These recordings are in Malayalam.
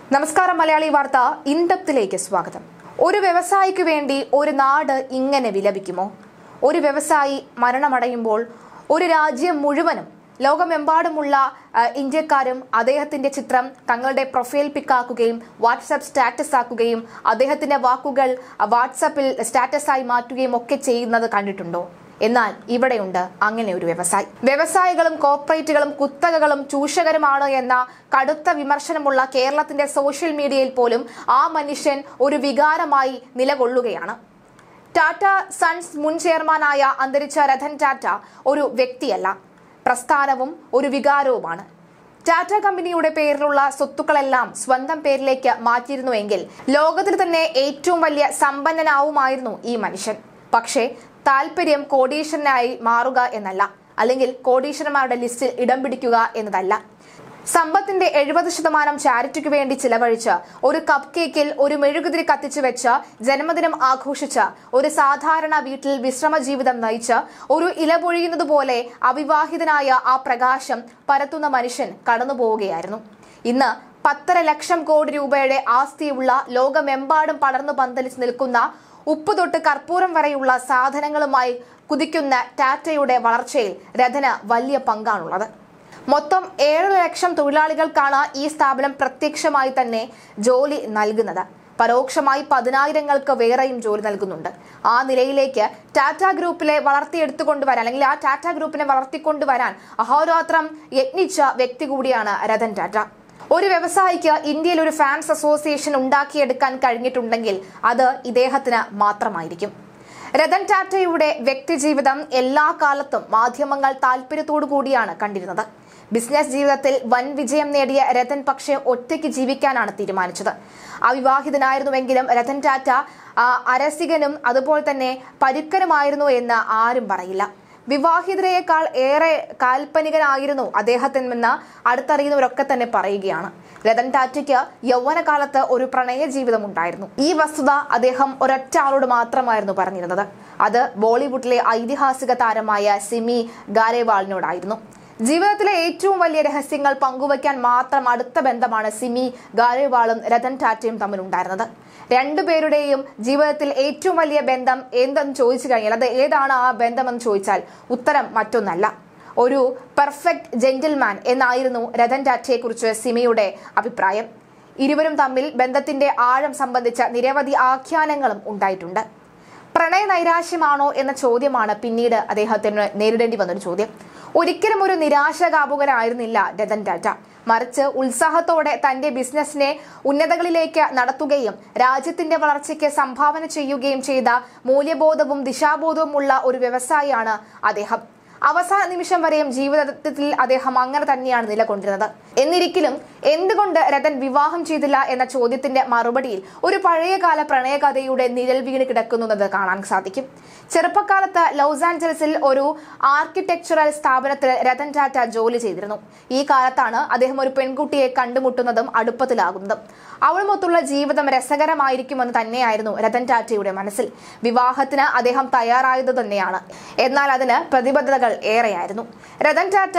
നമസ്കാരം മലയാളി വാർത്ത ഇൻഡെപ്തിലേക്ക് സ്വാഗതം. ഒരു വ്യവസായിക്ക് വേണ്ടി ഒരു നാട് ഇങ്ങനെ വിലപിക്കുമോ? ഒരു വ്യവസായി മരണമടയുമ്പോൾ ഒരു രാജ്യം മുഴുവനും ലോകമെമ്പാടുമുള്ള ഇന്ത്യക്കാരും അദ്ദേഹത്തിന്റെ ചിത്രം തങ്ങളുടെ പ്രൊഫൈൽ പിക്കാക്കുകയും വാട്സാപ്പ് സ്റ്റാറ്റസ് ആക്കുകയും അദ്ദേഹത്തിന്റെ വാക്കുകൾ വാട്സാപ്പിൽ സ്റ്റാറ്റസായി മാറ്റുകയും ഒക്കെ ചെയ്യുന്നത് കണ്ടിട്ടുണ്ടോ? എന്നാൽ ഇവിടെയുണ്ട് അങ്ങനെ ഒരു വ്യവസായികളും കോർപ്പറേറ്റുകളും കുത്തകകളും ചൂഷകരുമാണ് എന്ന കടുത്ത വിമർശനമുള്ള കേരളത്തിന്റെ സോഷ്യൽ മീഡിയയിൽ പോലും ആ മനുഷ്യൻ ഒരു വികാരമായി നിലകൊള്ളുകയാണ്. ടാറ്റ സൺസ് മുൻ ചെയർമാനായ അന്തരിച്ച രതൻ ടാറ്റ ഒരു വ്യക്തിയല്ല, പ്രസ്ഥാനവും ഒരു വികാരവുമാണ്. ടാറ്റ കമ്പനിയുടെ പേരിലുള്ള സ്വത്തുക്കളെല്ലാം സ്വന്തം പേരിലേക്ക് മാറ്റിയിരുന്നുവെങ്കിൽ ലോകത്തിൽ തന്നെ ഏറ്റവും വലിയ സമ്പന്നനാവുമായിരുന്നു ഈ മനുഷ്യൻ. പക്ഷേ താല്പര്യം കോടീശ്വരനായി മാറുക എന്നല്ല, അല്ലെങ്കിൽ കോടീശ്വരന്മാരുടെ ലിസ്റ്റിൽ ഇടം പിടിക്കുക എന്നതല്ല. സമ്പത്തിന്റെ 70% ചാരിറ്റിക്ക് വേണ്ടി ചിലവഴിച്ച് ഒരു കപ്പ് കേക്കിൽ ഒരു മെഴുകുതിരി കത്തിച്ചു വെച്ച് ജന്മദിനം ആഘോഷിച്ച് ഒരു സാധാരണ വീട്ടിൽ വിശ്രമ ജീവിതം നയിച്ച് ഒരു ഇല പൊഴിയുന്നത് പോലെ അവിവാഹിതനായ ആ പ്രകാശം പരത്തുന്ന മനുഷ്യൻ കടന്നുപോവുകയായിരുന്നു. ഇന്ന് 10.5 ലക്ഷം കോടി രൂപയുടെ ആസ്തിയുള്ള ലോകമെമ്പാടും പടർന്നു പന്തലിച്ച് നിൽക്കുന്ന ഉപ്പ് തൊട്ട് കർപ്പൂരം വരെയുള്ള സാധനങ്ങളുമായി കുതിക്കുന്ന ടാറ്റയുടെ വളർച്ചയിൽ രതന് വലിയ പങ്കാണുള്ളത്. മൊത്തം 7 ലക്ഷം തൊഴിലാളികൾക്കാണ് ഈ സ്ഥാപനം പ്രത്യക്ഷമായി തന്നെ ജോലി നൽകുന്നത്. പരോക്ഷമായി 10,000-ങ്ങൾക്ക് വേറെയും ജോലി നൽകുന്നുണ്ട്. ആ നിലയിലേക്ക് ടാറ്റ ഗ്രൂപ്പിലെ വളർത്തിയെടുത്തുകൊണ്ടുവരാൻ, അല്ലെങ്കിൽ ആ ടാറ്റ ഗ്രൂപ്പിനെ വളർത്തിക്കൊണ്ടുവരാൻ അഹോരാത്രം യത്നിച്ച വ്യക്തി കൂടിയാണ് രതൻ ടാറ്റ. ഒരു വ്യവസായിക്ക് ഇന്ത്യയിൽ ഒരു ഫാൻസ് അസോസിയേഷൻ ഉണ്ടാക്കിയെടുക്കാൻ കഴിഞ്ഞിട്ടുണ്ടെങ്കിൽ അത് ഇദ്ദേഹത്തിന് മാത്രമായിരിക്കും. രതൻ ടാറ്റയുടെ വ്യക്തിജീവിതം എല്ലാ കാലത്തും മാധ്യമങ്ങൾ താല്പര്യത്തോടു കൂടിയാണ് കണ്ടിരുന്നത്. ബിസിനസ് ജീവിതത്തിൽ വൻ വിജയം നേടിയ രതൻ പക്ഷേ ഒറ്റയ്ക്ക് ജീവിക്കാനാണ് തീരുമാനിച്ചത്. അവിവാഹിതനായിരുന്നുവെങ്കിലും രതൻ ടാറ്റ അരസികനും അതുപോലെ തന്നെ പരുക്കനുമായിരുന്നു എന്ന് ആരും പറയില്ല. വിവാഹിതരെയേക്കാൾ ഏറെ കാൽപ്പനികനായിരുന്നു അദ്ദേഹത്തിനെന്ന് അടുത്തറിയുന്നവരൊക്കെ തന്നെ പറയുകയാണ്. രതൻ ടാറ്റയ്ക്ക് യൗവനകാലത്ത് ഒരു പ്രണയ ജീവിതം ഉണ്ടായിരുന്നു. ഈ വസ്തുത അദ്ദേഹം ഒരൊറ്റ ആളോട് മാത്രമായിരുന്നു പറഞ്ഞിരുന്നത്. അത് ബോളിവുഡിലെ ഐതിഹാസിക താരമായ സിമി ഗാരേവാളിനോടായിരുന്നു. ജീവിതത്തിലെ ഏറ്റവും വലിയ രഹസ്യങ്ങൾ പങ്കുവയ്ക്കാൻ മാത്രം അടുത്ത ബന്ധമാണ് സിമി ഗാരേവാളും രതൻ ടാറ്റയും തമ്മിലുണ്ടായിരുന്നത്. രണ്ടുപേരുടെയും ജീവിതത്തിൽ ഏറ്റവും വലിയ ബന്ധം എന്തെന്ന് ചോദിച്ചു കഴിഞ്ഞാൽ, അത് ഏതാണ് ആ ബന്ധമെന്ന് ചോദിച്ചാൽ ഉത്തരം മറ്റൊന്നല്ല, ഒരു പെർഫെക്റ്റ് ജെന്റിൽമാൻ എന്നായിരുന്നു രതൻ ടാറ്റയെ കുറിച്ച് സിമിയുടെ അഭിപ്രായം. ഇരുവരും തമ്മിൽ ബന്ധത്തിന്റെ ആഴം സംബന്ധിച്ച നിരവധി ആഖ്യാനങ്ങളും ഉണ്ടായിട്ടുണ്ട്. പ്രണയ നൈരാശ്യമാണോ എന്ന ചോദ്യമാണ് പിന്നീട് അദ്ദേഹത്തിന് നേരിടേണ്ടി വന്നൊരു ചോദ്യം. ഒരിക്കലും ഒരു നിരാശകാപുകനായിരുന്നില്ല രതൻ ടാറ്റ. മറിച്ച് ഉത്സാഹത്തോടെ തന്റെ ബിസിനസിനെ ഉന്നതകളിലേക്ക് നടത്തുകയും രാജ്യത്തിന്റെ വളർച്ചയ്ക്ക് സംഭാവന ചെയ്യുകയും ചെയ്ത മൂല്യബോധവും ദിശാബോധവുമുള്ള ഒരു വ്യവസായിയാണ് അദ്ദേഹം. അവസാന നിമിഷം വരെയും ജീവിതത്തിൽ അദ്ദേഹം അങ്ങനെ തന്നെയാണ് നിലകൊണ്ടിരുന്നത്. എന്നിരിക്കലും എന്തുകൊണ്ട് രതൻ വിവാഹം ചെയ്തില്ല എന്ന ചോദ്യത്തിന്റെ മറുപടിയിൽ ഒരു പഴയകാല പ്രണയകഥയുടെ നിഴൽ വീണ് കിടക്കുന്നത് കാണാൻ സാധിക്കും. ചെറുപ്പകാലത്ത് ലോസ് ആഞ്ചലസിൽ ഒരു ആർക്കിടെക്ചറൽ സ്ഥാപനത്തിൽ രതൻ ടാറ്റ ജോലി ചെയ്തിരുന്നു. ഈ കാലത്താണ് അദ്ദേഹം ഒരു പെൺകുട്ടിയെ കണ്ടുമുട്ടുന്നതും അടുപ്പത്തിലാകുന്നതും. അവളുമൊത്തുള്ള ജീവിതം രസകരമായിരിക്കുമെന്ന് തന്നെയായിരുന്നു രതൻ ടാറ്റയുടെ മനസ്സിൽ. വിവാഹത്തിന് അദ്ദേഹം തയ്യാറായത് തന്നെയാണ്. എന്നാൽ അതിന് പ്രതിബദ്ധതകൾ ഏറെയായിരുന്നു. രതൻ ടാറ്റ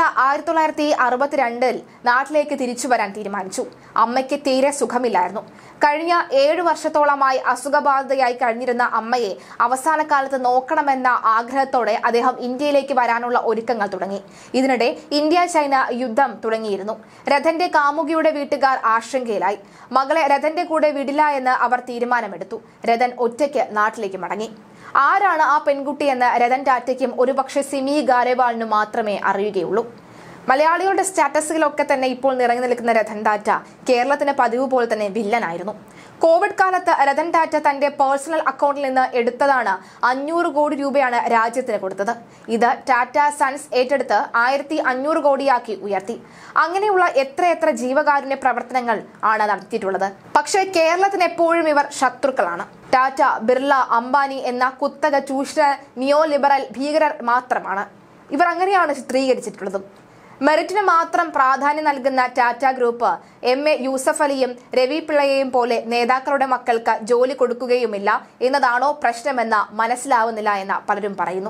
1962-ൽ നാട്ടിലേക്ക് തിരിച്ചു വരാൻ തീരുമാനിച്ചു. അമ്മയ്ക്ക് തീരെ സുഖമില്ലായിരുന്നു. കഴിഞ്ഞ 7 വർഷത്തോളമായി അസുഖബാധിതയായി കഴിഞ്ഞിരുന്ന അമ്മയെ അവസാന കാലത്ത് നോക്കണമെന്ന ആഗ്രഹത്തോടെ അദ്ദേഹം ഇന്ത്യയിലേക്ക് വരാനുള്ള ഒരുക്കങ്ങൾ തുടങ്ങി. ഇതിനിടെ ഇന്ത്യ ചൈന യുദ്ധം തുടങ്ങിയിരുന്നു. രതന്റെ കാമുകിയുടെ വീട്ടുകാർ ആശങ്കയിലായി. മകളെ രതന്റെ കൂടെ വിടില്ല എന്ന് അവർ തീരുമാനമെടുത്തു. രതൻ ഒറ്റയ്ക്ക് നാട്ടിലേക്ക് മടങ്ങി. ആരാണ് ആ പെൺകുട്ടിയെന്ന് രതൻ ടാറ്റയ്ക്കും ഒരുപക്ഷെ സിമി ഗാരേവാളിനും മാത്രമേ അറിയുകയുള്ളൂ. മലയാളികളുടെ സ്റ്റാറ്റസുകളൊക്കെ തന്നെ ഇപ്പോൾ നിറഞ്ഞു നിൽക്കുന്ന രതൻ ടാറ്റ കേരളത്തിന് പതിവ് പോലെ തന്നെ വില്ലനായിരുന്നു. കോവിഡ് കാലത്ത് രതൻ ടാറ്റ തന്റെ പേഴ്സണൽ അക്കൗണ്ടിൽ നിന്ന് എടുത്തതാണ് 500 കോടി രൂപയാണ് രാജ്യത്തിന് കൊടുത്തത്. ഇത് ടാറ്റ സൺസ് ഏറ്റെടുത്ത് 1500 കോടിയാക്കി ഉയർത്തി. അങ്ങനെയുള്ള എത്രയെത്ര ജീവകാരുണ്യ പ്രവർത്തനങ്ങൾ ആണ് നടത്തിയിട്ടുള്ളത്. പക്ഷേ കേരളത്തിന് എപ്പോഴും ഇവർ ശത്രുക്കളാണ്. ടാറ്റ, ബിർള, അംബാനി എന്ന കുത്തക ചൂഷണ നിയോ ലിബറൽ ഭീകരർ മാത്രമാണ്. ഇവർ അങ്ങനെയാണ് ചിത്രീകരിച്ചിട്ടുള്ളതും. മെറിറ്റിന് മാത്രം പ്രാധാന്യം നൽകുന്ന ടാറ്റ ഗ്രൂപ്പ് MA യൂസഫ് അലിയും രവി പിള്ളയെയും പോലെ നേതാക്കളുടെ മക്കൾക്ക് ജോലി കൊടുക്കുകയുമില്ല എന്നതാണോ പ്രശ്നമെന്ന് മനസ്സിലാവുന്നില്ല എന്ന് പലരും പറയുന്നു.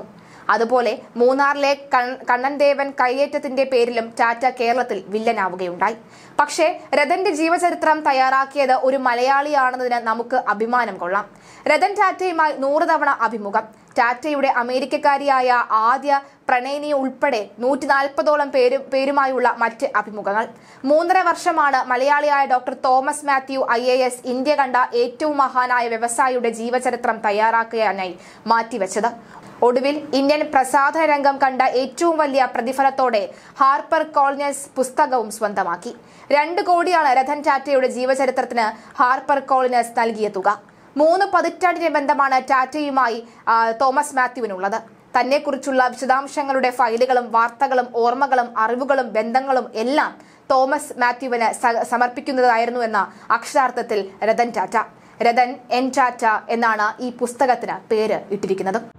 അതുപോലെ മൂന്നാറിലെ കണ്ണൻ ദേവൻ കയ്യേറ്റത്തിന്റെ പേരിലും ടാറ്റ കേരളത്തിൽ വില്ലനാവുകയുണ്ടായി. പക്ഷേ രതന്റെ ജീവചരിത്രം തയ്യാറാക്കിയത് ഒരു മലയാളിയാണെന്നതിന് നമുക്ക് അഭിമാനം കൊള്ളാം. രതൻ ടാറ്റയുമായി 100 തവണ അഭിമുഖം, ടാറ്റയുടെ അമേരിക്കക്കാരിയായ ആദ്യ പ്രണയിനി ഉൾപ്പെടെ 140ഓളം പേരുമായുള്ള മറ്റ് അഭിമുഖങ്ങൾ. 3.5 വർഷമാണ് മലയാളിയായ doctor Thomas Mathew IAS India കണ്ട ഏറ്റവും മഹാനായ വ്യവസായിയുടെ ജീവചരിത്രം തയ്യാറാക്കാനായി മാറ്റിവെച്ചത്. ഒടുവിൽ ഇന്ത്യൻ പ്രസാധന രംഗം കണ്ട ഏറ്റവും വലിയ പ്രതിഫലത്തോടെ ഹാർപ്പർ കോളിൻസ് പുസ്തകവും സ്വന്തമാക്കി. 2 കോടിയാണ് രതൻ ടാറ്റയുടെ ജീവചരിത്രത്തിന് ഹാർപ്പർ കോളിൻസ് നൽകിയ തുക. 3 പതിറ്റാണ്ടിന്റെ ബന്ധമാണ് ടാറ്റയുമായി തോമസ് മാത്യുവിനുള്ളത്. തന്നെക്കുറിച്ചുള്ള വിശദാംശങ്ങളുടെ ഫയലുകളും വാർത്തകളും ഓർമ്മകളും അറിവുകളും ബന്ധങ്ങളും എല്ലാം തോമസ് മാത്യുവിന് സമർപ്പിക്കുന്നതായിരുന്നു എന്ന അക്ഷരാർത്ഥത്തിൽ രതൻ ടാറ്റ. രതൻ എൻ ടാറ്റ എന്നാണ് ഈ പുസ്തകത്തിന് പേര് ഇട്ടിരിക്കുന്നത്.